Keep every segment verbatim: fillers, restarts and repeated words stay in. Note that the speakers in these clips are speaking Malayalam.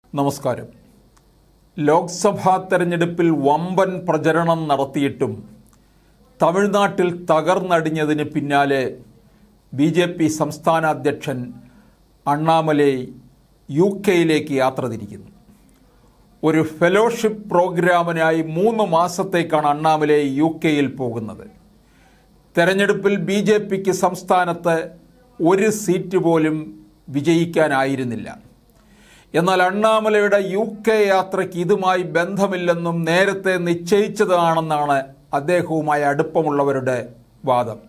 നമസ്കാരം. ലോക്സഭാ തെരഞ്ഞെടുപ്പിൽ വമ്പൻ പ്രചരണം നടത്തിയിട്ടും തമിഴ്നാട്ടിൽ തകർന്നടിഞ്ഞതിന് പിന്നാലെ ബി ജെ പി സംസ്ഥാന അധ്യക്ഷൻ അണ്ണാമലൈ യു കെയിലേക്ക് യാത്ര തിരിക്കുന്നു. ഒരു ഫെലോഷിപ്പ് പ്രോഗ്രാമിനായി മൂന്ന് മാസത്തേക്കാണ് അണ്ണാമലൈ യു കെയിൽ പോകുന്നത്. തെരഞ്ഞെടുപ്പിൽ ബി ജെ പിക്ക് സംസ്ഥാനത്ത് ഒരു സീറ്റ് പോലും വിജയിക്കാനായിരുന്നില്ല. എന്നാൽ അണ്ണാമലയുടെ യു കെ യാത്രയ്ക്ക് ഇതുമായി ബന്ധമില്ലെന്നും നേരത്തെ നിശ്ചയിച്ചതാണെന്നാണ് അദ്ദേഹവുമായി അടുപ്പമുള്ളവരുടെ വാദം.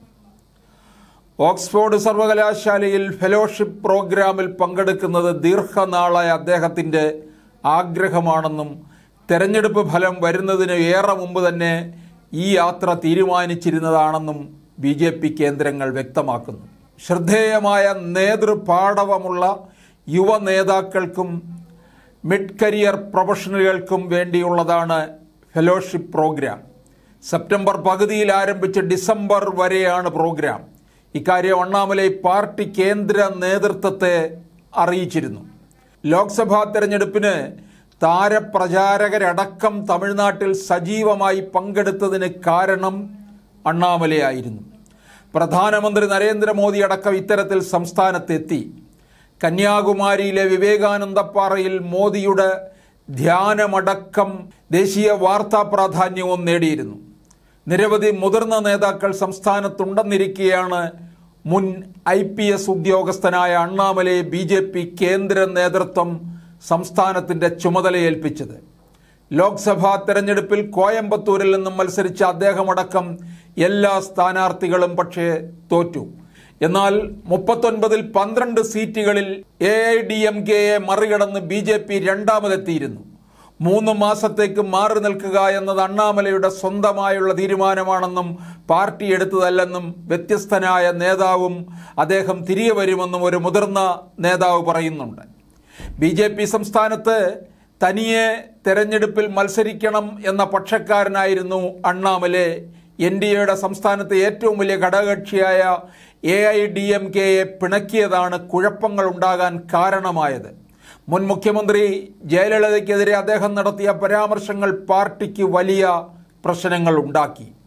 ഓക്സ്ഫോർഡ് സർവകലാശാലയിൽ ഫെലോഷിപ്പ് പ്രോഗ്രാമിൽ പങ്കെടുക്കുന്നത് ദീർഘനാളായ അദ്ദേഹത്തിൻ്റെ ആഗ്രഹമാണെന്നും തെരഞ്ഞെടുപ്പ് ഫലം വരുന്നതിന് ഏറെ മുമ്പ് തന്നെ ഈ യാത്ര തീരുമാനിച്ചിരുന്നതാണെന്നും ബി ജെ പി കേന്ദ്രങ്ങൾ വ്യക്തമാക്കുന്നു. ശ്രദ്ധേയമായ നേതൃപാടവമുള്ള യുവ നേതാക്കൾക്കും മിഡ് കരിയർ പ്രൊഫഷണലുകൾക്കും വേണ്ടിയുള്ളതാണ് ഫെലോഷിപ്പ് പ്രോഗ്രാം. സെപ്റ്റംബർ പകുതിയിൽ ആരംഭിച്ച് ഡിസംബർ വരെയാണ് പ്രോഗ്രാം. ഇക്കാര്യം അണ്ണാമലൈ പാർട്ടി കേന്ദ്ര നേതൃത്വത്തെ അറിയിച്ചിരുന്നു. ലോക്സഭാ തെരഞ്ഞെടുപ്പിന് താരപ്രചാരകരടക്കം തമിഴ്നാട്ടിൽ സജീവമായി പങ്കെടുത്തതിന് കാരണം അണ്ണാമലയായിരുന്നു. പ്രധാനമന്ത്രി നരേന്ദ്രമോദി അടക്കം ഇത്തരത്തിൽ സംസ്ഥാനത്തെത്തി. കന്യാകുമാരിയിലെ വിവേകാനന്ദപ്പാറയിൽ മോദിയുടെ ധ്യാനമടക്കം ദേശീയ വാർത്താ പ്രാധാന്യവും നേടിയിരുന്നു. നിരവധി മുതിർന്ന നേതാക്കൾ സംസ്ഥാനത്തുണ്ടെന്നിരിക്കെയാണ് മുൻ ഐ പി എസ് ഉദ്യോഗസ്ഥനായ അണ്ണാമലയെ ബി ജെ പി കേന്ദ്ര നേതൃത്വം സംസ്ഥാനത്തിൻ്റെ ചുമതലയേൽപ്പിച്ചത്. ലോക്സഭാ തെരഞ്ഞെടുപ്പിൽ കോയമ്പത്തൂരിൽ നിന്നും മത്സരിച്ച അദ്ദേഹമടക്കം എല്ലാ സ്ഥാനാർത്ഥികളും പക്ഷേ തോറ്റു. എന്നാൽ മുപ്പത്തൊൻപതിൽ പന്ത്രണ്ട് സീറ്റുകളിൽ എ ഐ ഡി എം കെയെ മറികടന്ന് ബി ജെ പി രണ്ടാമതെത്തിയിരുന്നു. മൂന്ന് മാസത്തേക്ക് മാറി നിൽക്കുക എന്നത് അണ്ണാമലയുടെ സ്വന്തമായുള്ള തീരുമാനമാണെന്നും പാർട്ടി എടുത്തതല്ലെന്നും വ്യത്യസ്തനായ നേതാവും അദ്ദേഹം തിരികെ വരുമെന്നും ഒരു മുതിർന്ന നേതാവ് പറയുന്നുണ്ട്. ബി ജെ പി സംസ്ഥാനത്ത് തനിയെ തെരഞ്ഞെടുപ്പിൽ മത്സരിക്കണം എന്ന പക്ഷക്കാരനായിരുന്നു അണ്ണാമലൈ. എൻ ഡി എയുടെ സംസ്ഥാനത്തെ ഏറ്റവും വലിയ ഘടകകക്ഷിയായ എ ഐ ഡി എം കെയെ പിണക്കിയതാണ് കുഴപ്പങ്ങൾ ഉണ്ടാകാൻ കാരണമായത്. മുൻ മുഖ്യമന്ത്രി ജയലളിതയ്ക്കെതിരെ അദ്ദേഹം നടത്തിയ പരാമർശങ്ങൾ പാർട്ടിക്ക് വലിയ പ്രശ്നങ്ങൾ ഉണ്ടാക്കി.